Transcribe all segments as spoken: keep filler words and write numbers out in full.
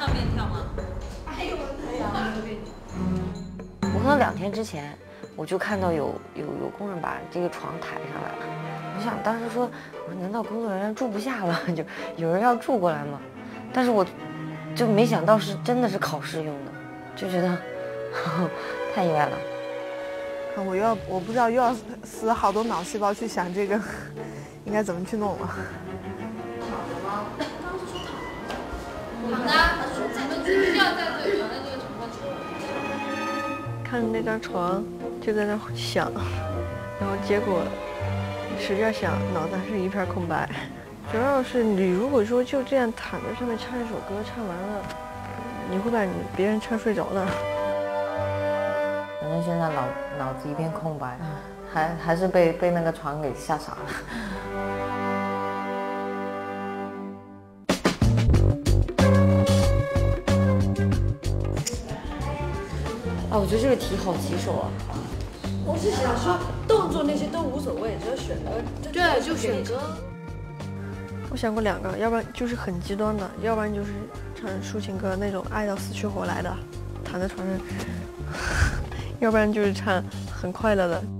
上面跳吗？哎呦我可能两天之前，我就看到有有有工人把这个床抬上来了。我想当时说，我说难道工作人员住不下了？就有人要住过来吗？但是我就没想到是真的是考试用的，就觉得呵呵太意外了。 我又要我不知道又要死好多脑细胞去想这个应该怎么去弄了。 躺着，你们必须要在这躺在这个床上吃。 看那张床就在那想，然后结果使劲想，脑子还是一片空白。主要是你如果说就这样躺在上面唱一首歌，唱完了，你会把你别人唱睡着的。 反正现在脑脑子一片空白，还还是被被那个床给吓傻了。啊，我觉得这个题好棘手啊！ 我是想说，动作那些都无所谓，只要选歌。 对，就选歌。 我想过两个，要不然就是很极端的，要不然就是唱抒情歌那种爱到死去活来的，躺在床上；要不然就是唱很快乐的。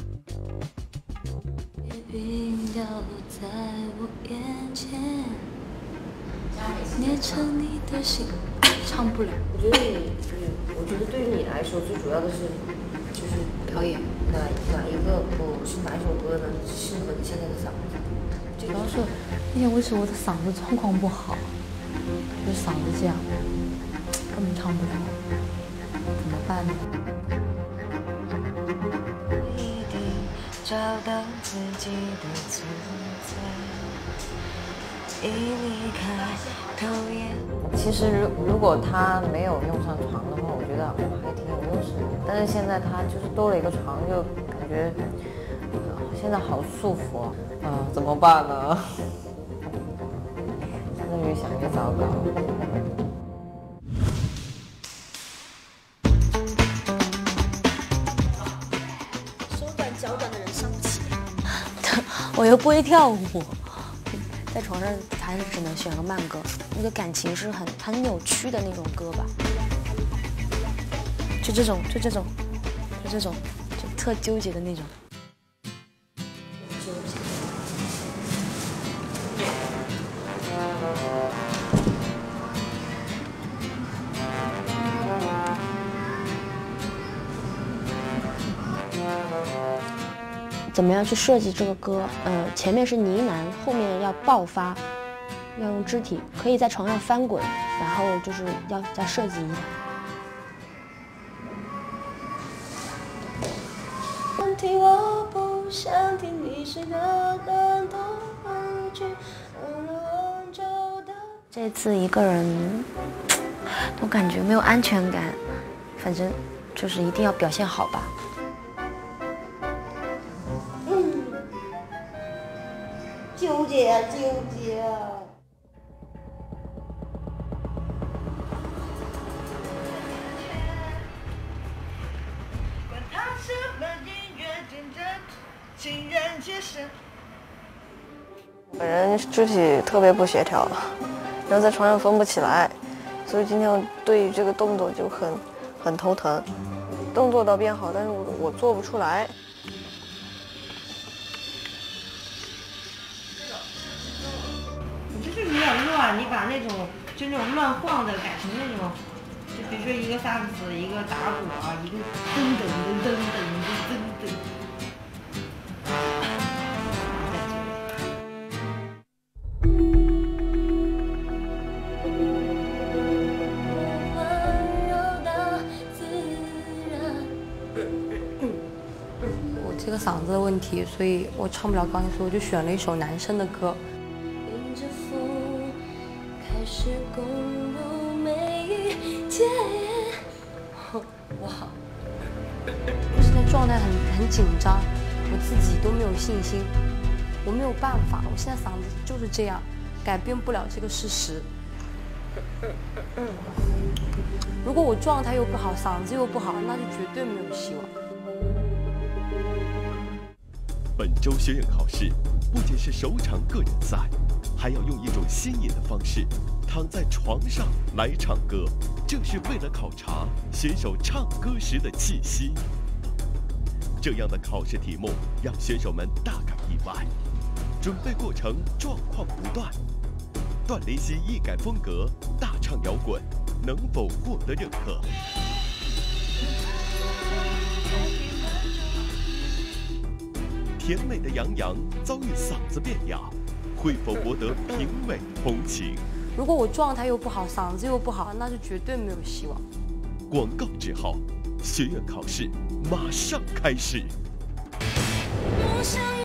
唱不了。 我觉得你，我觉得对于你来说，最主要的是就是表演哪哪一个不是哪一首歌能适合你现在的嗓子？ 主要是因为是我的嗓子状况不好，就嗓子这样，根本唱不了，怎么办呢？ 一定找到自己的存在，一离开头也。其实如如果他没有用上床的话，我觉得我还挺有优势的。但是现在他就是多了一个床，就感觉、呃、现在好束缚啊、呃，怎么办呢？现在越想越糟糕。 手短脚短的人伤不起。 我又不会跳舞，在床上还是只能选个慢歌，那个感情是很很扭曲的那种歌吧，就这种，就这种，就这种，就特纠结的那种。怎么样去设计这个歌？呃，前面是呢喃，后面要爆发，要用肢体，可以在床上翻滚，然后就是要再设计一下。我不想听你是个感动而去这次一个人，我感觉没有安全感，反正就是一定要表现好吧。 纠结纠结。 本人肢体特别不协调，然后在床上分不起来，所以今天我对于这个动作就很很头疼。动作倒变好，但是我我做不出来。 你这就是有点乱，你把那种就那种乱晃的改成那种，就比如说一个萨克斯，一个打鼓啊，一个噔噔噔噔噔噔噔噔。 我这个嗓子的问题，所以我唱不了钢琴，所以我就选了一首男生的歌。哇，我现在状态很很紧张，我自己都没有信心，我没有办法，我现在嗓子就是这样，改变不了这个事实。如果我状态又不好，嗓子又不好，那就绝对没有希望。 本周学院考试不仅是首场个人赛， 还要用一种新颖的方式，躺在床上来唱歌，正是为了考察选手唱歌时的气息。这样的考试题目让选手们大感意外，准备过程状况不断。段林希一改风格，大唱摇滚，能否获得认可？甜美的杨洋遭遇嗓子变哑，会否博得评委同情？ 如果我状态又不好，嗓子又不好，那就绝对没有希望。 广告之后，学院考试马上开始。 我想